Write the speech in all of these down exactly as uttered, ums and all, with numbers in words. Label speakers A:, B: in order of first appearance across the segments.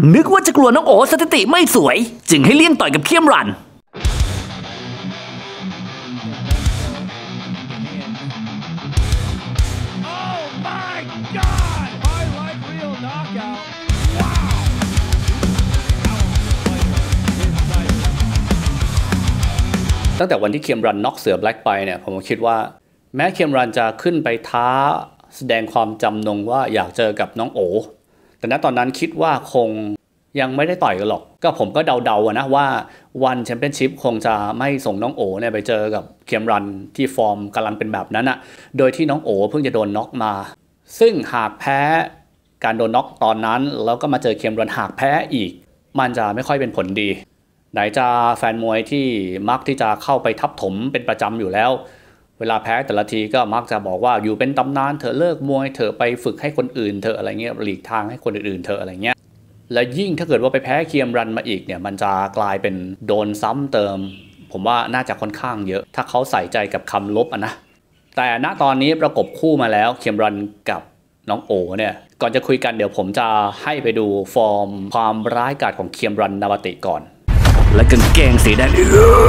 A: นึกว่าจะกลัวน้องโอสถิติไม่สวยจึงให้เลี่ยงต่อยกับเคียมรันตั้งแต่วันที่เคียมรันน็อกเสือแบล็กไปเนี่ยผมคิดว่าแม้เคียมรันจะขึ้นไปท้าแสดงความจำนงว่าอยากเจอกับน้องโอแต่ณตอนนั้นคิดว่าคงยังไม่ได้ต่อยกันหรอกก็ผมก็เดาๆนะว่าวันแชมเปี้ยนชิพคงจะไม่ส่งน้องโอเนี่ยไปเจอกับเคียมรันที่ฟอร์มกำลังเป็นแบบนั้นอะโดยที่น้องโอเพิ่งจะโดนน็อกมาซึ่งหากแพ้การโดนน็อกตอนนั้นแล้วก็มาเจอเคียมรันหากแพ้อีกมันจะไม่ค่อยเป็นผลดีไหนจะแฟนมวยที่มักที่จะเข้าไปทับถมเป็นประจำอยู่แล้วเวลาแพ้แต่ละทีก็มักจะบอกว่าอยู่เป็นตำนานเธอเลิกมวยเธอไปฝึกให้คนอื่นเธออะไรเงี้ยหลีกทางให้คนอื่นเธออะไรเงี้ยและยิ่งถ้าเกิดว่าไปแพ้เคียมรันมาอีกเนี่ยมันจะกลายเป็นโดนซ้ำเติมผมว่าน่าจะค่อนข้างเยอะถ้าเขาใส่ใจกับคำลบอ่ะนะแต่ณตอนนี้ประกบคู่มาแล้วเคียมรันกับน้องโอเนี่ยก่อนจะคุยกันเดี๋ยวผมจะให้ไปดูฟอร์มความร้ายกาจของเคียมรันนาบาติก่อนและกางเกงสีแดง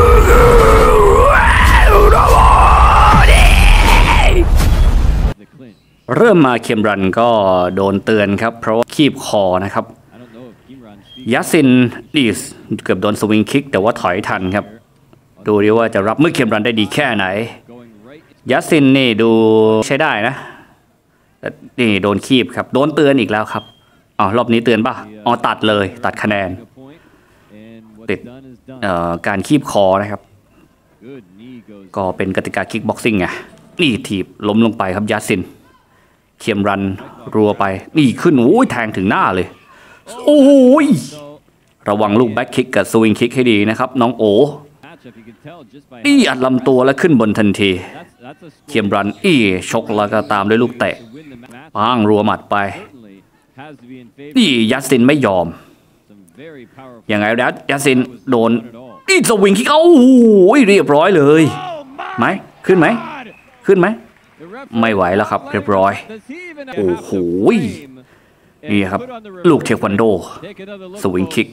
A: เริ่มมาเคียมรันก็โดนเตือนครับเพราะว่าคีบคอนะครับยัสซินดีสเกือบโดนสวิงคิกแต่ว่าถอยทันครับดูดิว่าจะรับมือเคียมรันได้ดีแค่ไหนยัสซินนี่ดูใช้ได้นะนี่โดนคีบครับโดนเตือนอีกแล้วครับอ๋อรอบนี้เตือนป่ะอ๋อตัดเลยตัดคะแนนติดการคีบคอนะครับก็เป็นกติกาคิกบ็อกซิ่งไงนี่ถีบล้มลงไปครับยัสซินเคียมรันรัวไปนี่ขึ้นโอ้ยแทงถึงหน้าเลยโอ้ยระวังลูกแบ็คคิกกับสวิงคิกให้ดีนะครับน้องโอนี่อัดลำตัวแล้วขึ้นบนทันทีเคียมรันอี้ชกแล้วก็ตามด้วยลูกเตะปังรัวหมัดไปนี่ยัสซินไม่ยอมยังไงแล้วยัสซินโดนนี่สวิงคิกเอ้าโอ้ยเรียบร้อยเลยไหมขึ้นไหมขึ้นไหมไม่ไหวแล้วครับเรียบร้อยโอ้โหนี่ครับลูกเทควันโดสวิงคิก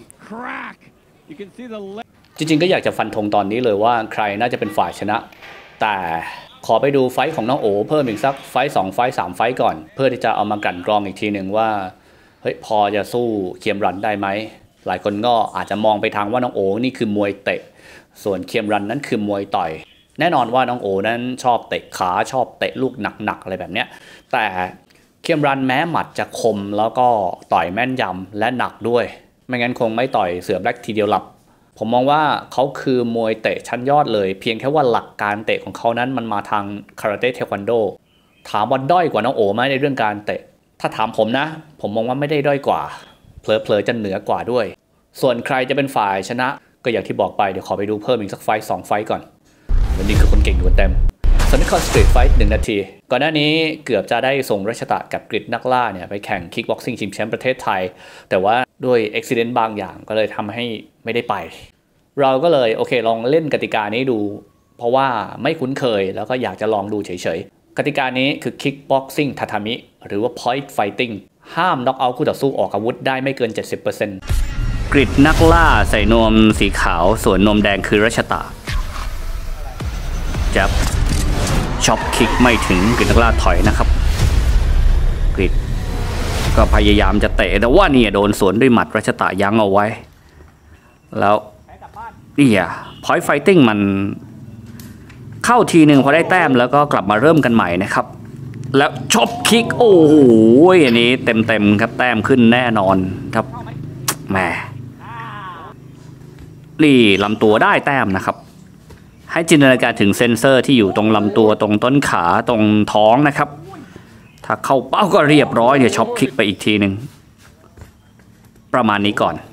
A: จริงๆก็อยากจะฟันธงตอนนี้เลยว่าใครน่าจะเป็นฝ่ายชนะแต่ขอไปดูไฟท์ของน้องโอเพิ่มอีกสักไฟท์สองไฟท์สามไฟท์ก่อนเพื่อที่จะเอามากลั่นกรองอีกทีหนึ่งว่าเฮ้ยพอจะสู้เคียมรันได้ไหมหลายคนก็อาจจะมองไปทางว่าน้องโอนี่คือมวยเตะส่วนเคียมรันนั้นคือมวยต่อยแน่นอนว่าน้องโอนั้นชอบเตะขาชอบเตะลูกหนักๆอะไรแบบเนี้ยแต่เคียมรันแม้หมัดจะคมแล้วก็ต่อยแม่นยำและหนักด้วยไม่งั้นคงไม่ต่อยเสือแบล็กทีเดียวหลับผมมองว่าเขาคือมวยเตะชั้นยอดเลยเพียงแค่ว่าหลักการเตะของเขานั้นมันมาทางคาราเต้เทควันโดถามว่าด้อยกว่าน้องโอไหมในเรื่องการเตะถ้าถามผมนะผมมองว่าไม่ได้ด้อยกว่าเผลอๆจะเหนือกว่าด้วยส่วนใครจะเป็นฝ่ายชนะก็อย่างที่บอกไปเดี๋ยวขอไปดูเพิ่มอีกสักไฟต์สองไฟต์ก่อนวันนี้คือคนเก่งอยู่เต็มสนิคอนสตรีทไฟท์หนึ่งนาทีก่อนหน้านี้เกือบจะได้ส่งรัชตะกับกฤษนักล่าเนี่ยไปแข่งคิกบ็อกซิ่งชิงแชมป์ประเทศไทยแต่ว่าด้วยอุบิเหตุบางอย่างก็เลยทำให้ไม่ได้ไปเราก็เลยโอเคลองเล่นกติกานี้ดูเพราะว่าไม่คุ้นเคยแล้วก็อยากจะลองดูเฉยๆกติกานี้คือคิกบ็อกซิ่งทาทามิหรือว่า point fighting ห้ามน็อกเอาท์คู่ต่อสู้ออกอาวุธได้ไม่เกิน เจ็ดสิบเปอร์เซ็นต์ กฤษนักล่าใส่นวมสีขาวส่วนนวมแดงคือรัชตะจับช็อปคิกไม่ถึงกฤษนักล่าถอยนะครับกฤษก็พยายามจะเตะแต่ว่านี่โดนสวนด้วยหมัดรัชตะยั้งเอาไว้แล้วนี่อะพอยต์ไฟติ้งมันเข้าทีหนึ่งพอได้แต้มแล้วก็กลับมาเริ่มกันใหม่นะครับแล้วช็อปคิกโอ้โหอันนี้เต็มๆครับแต้มขึ้นแน่นอนครับแหมนี่ลำตัวได้แต้มนะครับให้จินตนาการถึงเซนเซอร์ที่อยู่ตรงลำตัวตรงต้นขาตรงท้องนะครับถ้าเข้าเป้าก็เรียบร้อยเดี๋ยวช็อปคิกไปอีกทีหนึ่งประมาณนี้ก่อน